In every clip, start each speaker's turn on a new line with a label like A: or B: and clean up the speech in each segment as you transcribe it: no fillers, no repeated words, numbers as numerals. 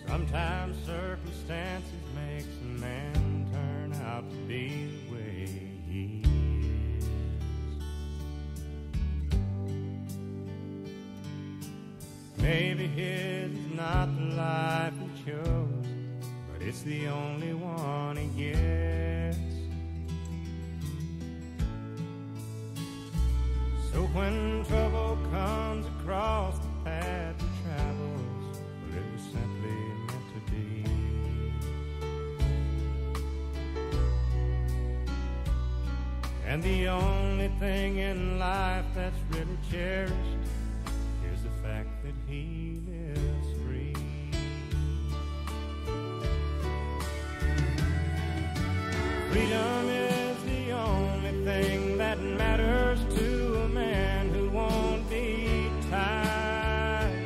A: Sometimes circumstances makes a man turn out to be the way he is. Maybe his is not the life he chose, but it's the only one he gets. So when trouble comes across the path he travels, well, it was simply meant to be. And the only thing in life that's really cherished is the fact that he lives free. Freedom is the only thing that matters to a man who won't be tied.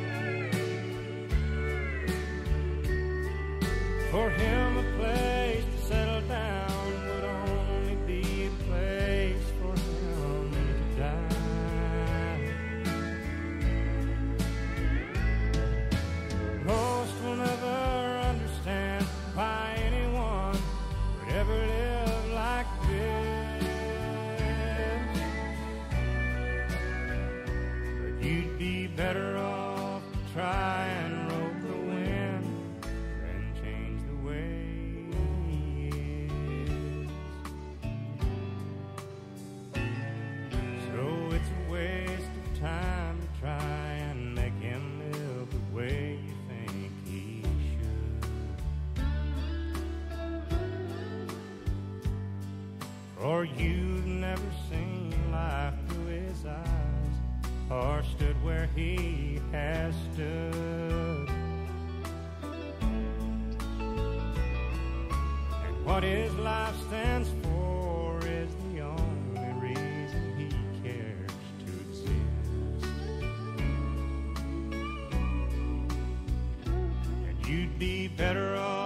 A: For him, a place to settle down would only be a place for him to die. Most will never understand why anyone would ever live like this, but you'd be better off to try and rope the wind than change the way he is. So it's a waste of time to try and make him live the way you think he should. For you've never seen life through his eyes, or stood where he has stood. And what his life stands for is the only reason he cares to exist. And you'd be better off